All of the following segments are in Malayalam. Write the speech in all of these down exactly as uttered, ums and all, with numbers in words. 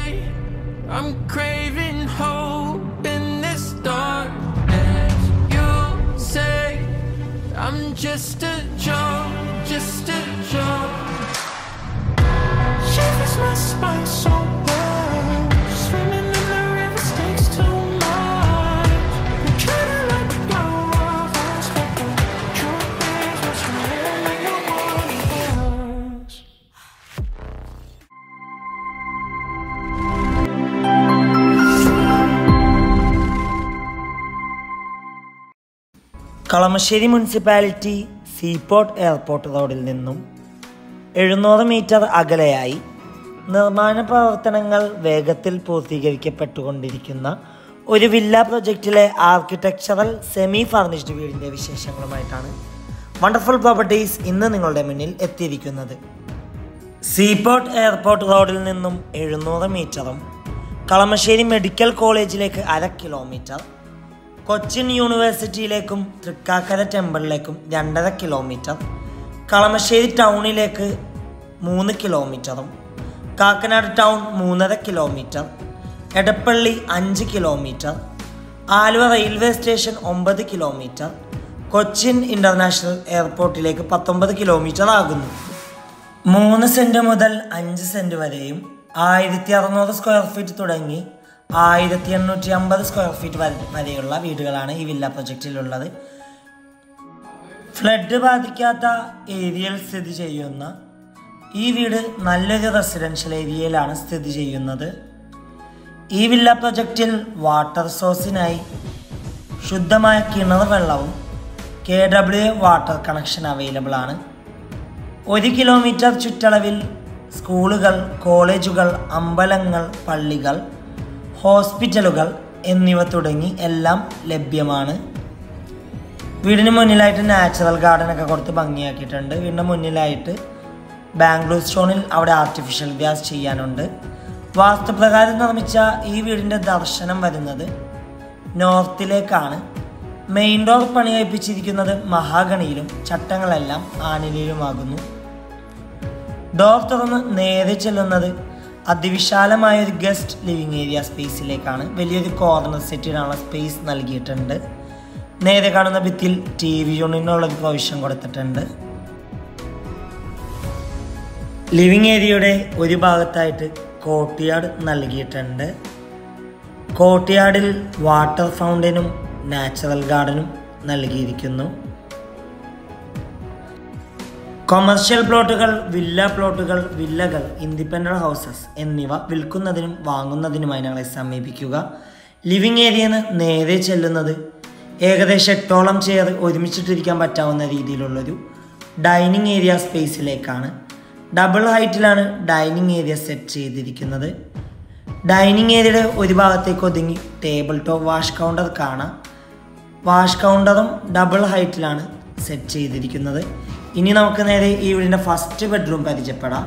I'm craving hope in this darkness. You say I'm just a joke, just a joke. Shivers my spine so bad. Swimming in the river stakes too much. I'm trying to let go of us, but the truth is what's real and you want us. Kalamassery municipality seaport airport റോഡിൽ നിന്നും എഴുന്നൂറ് മീറ്റർ അകലെയായി നിർമ്മാണ പ്രവർത്തനങ്ങൾ വേഗത്തിൽ പൂർത്തീകരിക്കപ്പെട്ടുകൊണ്ടിരിക്കുന്ന ഒരു വില്ല പ്രൊജക്റ്റിലെ ആർക്കിടെക്ചറൽ സെമി ഫർണിഷ്ഡ് വീടിൻ്റെ വിശേഷങ്ങളുമായിട്ടാണ് വണ്ടർഫുൾ പ്രോപ്പർട്ടീസ് ഇന്ന് നിങ്ങളുടെ മുന്നിൽ എത്തിയിരിക്കുന്നത്. സീപോർട്ട് എയർപോർട്ട് റോഡിൽ നിന്നും എഴുന്നൂറ് മീറ്ററും കളമശ്ശേരി മെഡിക്കൽ കോളേജിലേക്ക് അര കിലോമീറ്റർ, കൊച്ചിൻ യൂണിവേഴ്സിറ്റിയിലേക്കും തൃക്കാക്കര ടെമ്പിളിലേക്കും രണ്ടര കിലോമീറ്റർ, കളമശ്ശേരി ടൗണിലേക്ക് മൂന്ന് കിലോമീറ്ററും, കാക്കനാട് ടൗൺ മൂന്നര കിലോമീറ്റർ, എടപ്പള്ളി അഞ്ച് കിലോമീറ്റർ, ആലുവ റെയിൽവേ സ്റ്റേഷൻ ഒമ്പത് കിലോമീറ്റർ, കൊച്ചിൻ ഇൻ്റർനാഷണൽ എയർപോർട്ടിലേക്ക് പത്തൊമ്പത് കിലോമീറ്റർ ആകുന്നു. മൂന്ന് സെൻറ്റ് മുതൽ അഞ്ച് സെൻറ്റ് വരെയും ആയിരത്തി അറുന്നൂറ് സ്ക്വയർ ഫീറ്റ് തുടങ്ങി ആയിരത്തി എണ്ണൂറ്റി അമ്പത് സ്ക്വയർ ഫീറ്റ് വരെയുള്ള വീടുകളാണ് ഈ വില്ല പ്രൊജക്റ്റിലുള്ളത്. ഫ്ലഡ് ബാധിക്കാത്ത ഏരിയയിൽ സ്ഥിതി ചെയ്യുന്ന ഈ വീട് നല്ലൊരു റെസിഡൻഷ്യൽ ഏരിയയിലാണ് സ്ഥിതി ചെയ്യുന്നത്. ഈ വില്ല പ്രൊജക്റ്റിൽ വാട്ടർ സോഴ്സിനായി ശുദ്ധമായ കിണർ വെള്ളവും K W A water connection available ആണ്. ഒരു കിലോമീറ്റർ ചുറ്റളവിൽ സ്കൂളുകൾ, കോളേജുകൾ, അമ്പലങ്ങൾ, പള്ളികൾ, ഹോസ്പിറ്റലുകൾ എന്നിവ തുടങ്ങി എല്ലാം ലഭ്യമാണ്. വീടിന് മുന്നിലായിട്ട് നാച്ചുറൽ ഗാർഡനൊക്കെ കൊടുത്ത് ഭംഗിയാക്കിയിട്ടുണ്ട്. വീടിന് മുന്നിലായിട്ട് ബാംഗ്ലൂർ സ്റ്റോണിൽ അവിടെ ആർട്ടിഫിഷ്യൽ ഗ്രാസ് ചെയ്യാനുണ്ട്. വാസ്തുപ്രകാരം നിർമ്മിച്ച ഈ വീടിൻ്റെ ദർശനം വരുന്നത് നോർത്തിലേക്കാണ്. മെയിൻ ഡോർ പണി കഴിപ്പിച്ചിരിക്കുന്നത് മഹാഗണിയിലും ചട്ടങ്ങളെല്ലാം ആനിലയിലുമാകുന്നു. ഡോർ തുറന്ന് നേരെ ചെല്ലുന്നത് അതിവിശാലമായ ഒരു ഗസ്റ്റ് ലിവിങ് ഏരിയ സ്പേസിലേക്കാണ്. വലിയൊരു കോർണർ സെറ്റിനുള്ള സ്പേസ് നൽകിയിട്ടുണ്ട്. നേരെ കാണുന്ന ഭിത്തിയിൽ ടി വി യൂണിറ്റിനുള്ളൊരു പ്രൊവിഷൻ കൊടുത്തിട്ടുണ്ട്. ലിവിങ് ഏരിയയുടെ ഒരു ഭാഗത്തായിട്ട് കോർട്ട്യാർഡ് നൽകിയിട്ടുണ്ട്. കോർട്ട്യാർഡിൽ വാട്ടർ ഫൗണ്ടനും നാച്ചുറൽ ഗാർഡനും നൽകിയിരിക്കുന്നു. കൊമേഴ്ഷ്യൽ പ്ലോട്ടുകൾ, വില്ല പ്ലോട്ടുകൾ, വില്ലകൾ, ഇൻഡിപെൻഡന്റ് ഹൗസസ് എന്നിവ വിൽക്കുന്നതിനും വാങ്ങുന്നതിനുമായി ഞങ്ങളെ സമീപിക്കുക. ലിവിങ് ഏരിയയിൽ നിന്ന് നേരെ ചെല്ലുന്നത് ഏകദേശം എട്ടോളം ചെയർ ഒരുമിച്ചിട്ടിരിക്കാൻ പറ്റാവുന്ന രീതിയിലുള്ളൊരു ഡൈനിങ് ഏരിയ സ്പേസിലേക്കാണ്. ഡബിൾ ഹൈറ്റിലാണ് ഡൈനിങ് ഏരിയ സെറ്റ് ചെയ്തിരിക്കുന്നത്. ഡൈനിങ് ഏരിയയുടെ ഒരു ഭാഗത്തേക്ക് ഒതുങ്ങി ടേബിൾ ടോപ്പ് വാഷ് കൗണ്ടർ കാണാം. വാഷ് കൗണ്ടറും ഡബിൾ ഹൈറ്റിലാണ് സെറ്റ് ചെയ്തിരിക്കുന്നത്. ഇനി നമുക്ക് നേരെ ഈ വീടിൻ്റെ ഫസ്റ്റ് ബെഡ്റൂം പരിചയപ്പെടാം.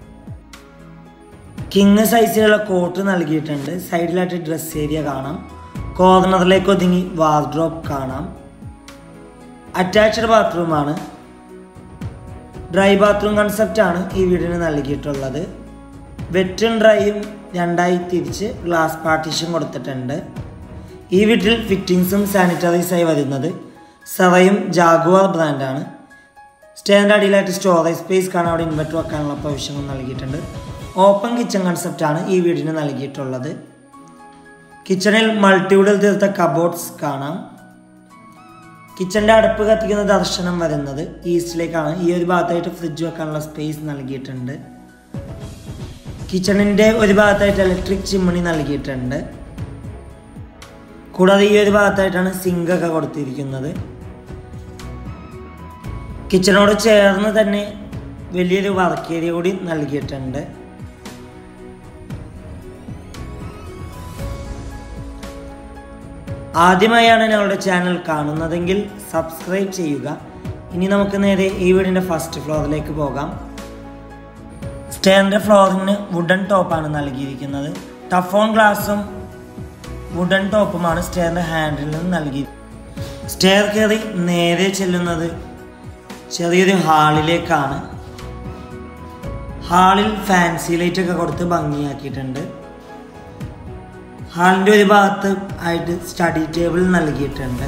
കിങ് സൈസിലുള്ള കോട്ട് നൽകിയിട്ടുണ്ട്. സൈഡിലായിട്ട് ഡ്രസ് ഏരിയ കാണാം. കോർണറിലേക്ക് ഒതുങ്ങി വാർഡ്രോബ് കാണാം. അറ്റാച്ച്ഡ് ബാത്റൂമാണ്. ഡ്രൈ ബാത്റൂം കൺസെപ്റ്റാണ് ഈ വീടിന് നൽകിയിട്ടുള്ളത്. വെറ്റും ഡ്രൈയും രണ്ടായി തിരിച്ച് ഗ്ലാസ് പാർട്ടീഷൻ കൊടുത്തിട്ടുണ്ട്. ഈ വീട്ടിൽ ഫിറ്റിങ്സും സാനിറ്ററീസായി വരുന്നത് സെറയും ജാഗ്വാർ ബ്രാൻഡാണ്. സ്റ്റേറിൻ്റെ അടിയിലായിട്ട് സ്റ്റോറേജ് സ്പേസ് കാണാൻ അവിടെ ഇൻവെർട്ടർ വെക്കാനുള്ള പ്രൊവിഷനും നൽകിയിട്ടുണ്ട്. ഓപ്പൺ കിച്ചൺ കൺസെപ്റ്റാണ് ഈ വീടിന് നൽകിയിട്ടുള്ളത്. കിച്ചണിൽ മൾട്ടിവുഡിൽ തീർത്ത കബോർഡ്സ് കാണാം. കിച്ചൻ്റെ അടുപ്പ് കത്തിക്കുന്ന ദർശനം വരുന്നത് ഈസ്റ്റിലേക്കാണ്. ഈ ഒരു ഭാഗത്തായിട്ട് ഫ്രിഡ്ജ് വെക്കാനുള്ള സ്പേസ് നൽകിയിട്ടുണ്ട്. കിച്ചണിൻ്റെ ഒരു ഭാഗത്തായിട്ട് ഇലക്ട്രിക് ചിമ്മിണി നൽകിയിട്ടുണ്ട്. കൂടാതെ ഈ ഒരു ഭാഗത്തായിട്ടാണ് സിങ്കൊക്കെ കൊടുത്തിരിക്കുന്നത്. കിച്ചണോട് ചേർന്ന് തന്നെ വലിയൊരു വർക്ക് ഏരിയ കൂടി നൽകിയിട്ടുണ്ട്. ആദ്യമായാണ് ഞങ്ങളുടെ ചാനൽ കാണുന്നതെങ്കിൽ സബ്സ്ക്രൈബ് ചെയ്യുക. ഇനി നമുക്ക് നേരെ ഈ വീടിൻ്റെ ഫസ്റ്റ് ഫ്ലോറിലേക്ക് പോകാം. സ്റ്റെയറിൻ്റെ ഫ്ലോറിന് വുഡൻ ടോപ്പാണ് നൽകിയിരിക്കുന്നത്. ടഫോൺ ഗ്ലാസും വുഡൻ ടോപ്പുമാണ് സ്റ്റെയറിൻ്റെ ഹാൻഡിൽ നിന്ന് നൽകി. സ്റ്റെയർ കയറി നേരെ ചെല്ലുന്നത് ചെറിയൊരു ഹാളിലേക്കാണ്. ഹാളിൽ ഫാൻസി ലൈറ്റൊക്കെ കൊടുത്ത് ഭംഗിയാക്കിയിട്ടുണ്ട്. ഹാളിൻ്റെ ഒരു ഭാഗത്ത് ആയിട്ട് സ്റ്റഡി ടേബിൾ നൽകിയിട്ടുണ്ട്.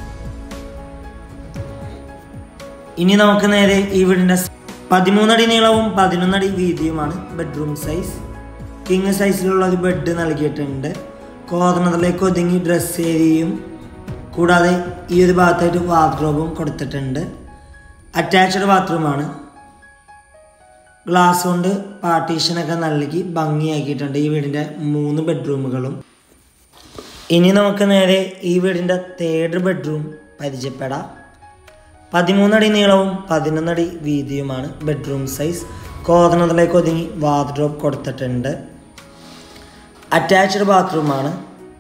ഇനി നമുക്ക് നേരെ ഈ വീടിൻ്റെ പതിമൂന്നടി നീളവും പതിനൊന്നടി വീതിയുമാണ് ബെഡ്റൂം സൈസ്. കിങ് സൈസിലുള്ള ഒരു ബെഡ് നൽകിയിട്ടുണ്ട്. കോർണറിലേക്ക് ഒതുങ്ങി ഡ്രസ് ഏരിയയും കൂടാതെ ഈ ഒരു ഭാഗത്തായിട്ട് വാർഡ്രോബും കൊടുത്തിട്ടുണ്ട്. അറ്റാച്ച്ഡ് ബാത്റൂമാണ്. ഗ്ലാസ് കൊണ്ട് പാർട്ടീഷനൊക്കെ നൽകി ഭംഗിയാക്കിയിട്ടുണ്ട് ഈ വീടിൻ്റെ മൂന്ന് ബെഡ്റൂമുകളും. ഇനി നമുക്ക് നേരെ ഈ വീടിൻ്റെ തേർഡ് ബെഡ്റൂം പരിചയപ്പെടാം. പതിമൂന്നടി നീളവും പതിനൊന്നടി വീതിയുമാണ് ബെഡ്റൂം സൈസ്. കോർണറിലേക്ക് ഒതുങ്ങി വാർഡ്രോബ് കൊടുത്തിട്ടുണ്ട്. അറ്റാച്ച്ഡ് ബാത്റൂമാണ്.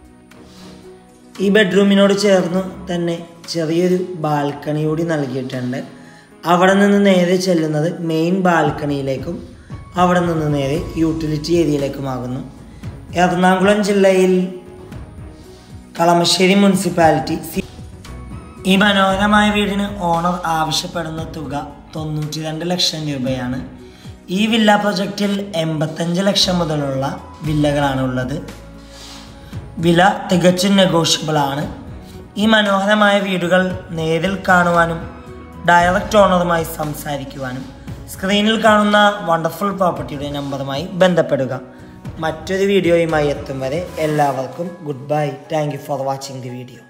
ഈ ബെഡ്റൂമിനോട് ചേർന്ന് തന്നെ ചെറിയൊരു ബാൽക്കണി കൂടി നൽകിയിട്ടുണ്ട്. അവിടെ നിന്ന് നേരെ ചെല്ലുന്നത് മെയിൻ ബാൽക്കണിയിലേക്കും അവിടെ നിന്ന് നേരെ യൂട്ടിലിറ്റി ഏരിയയിലേക്കുമാകുന്നു. എറണാകുളം ജില്ലയിൽ കളമശ്ശേരി മുനിസിപ്പാലിറ്റി ഈ മനോഹരമായ വീടിന് ഓണർ ആവശ്യപ്പെടുന്ന തുക തൊണ്ണൂറ്റി രണ്ട് ലക്ഷം രൂപയാണ്. ഈ വില്ല പ്രൊജക്റ്റിൽ എൺപത്തഞ്ച് ലക്ഷം മുതലുള്ള വില്ലകളാണ് ഉള്ളത്. വില തികച്ചും നെഗോഷ്യബിളാണ്. ഈ മനോഹരമായ വീടുകൾ നേരിൽ കാണുവാനും ഡയറക്റ്റ് ഓണറുമായി സംസാരിക്കുവാനും സ്ക്രീനിൽ കാണുന്ന വണ്ടർഫുൾ പ്രോപ്പർട്ടിയുടെ നമ്പറുമായി ബന്ധപ്പെടുക. മറ്റൊരു വീഡിയോയുമായി എത്തും വരെ എല്ലാവർക്കും goodbye. Thank you for watching the video.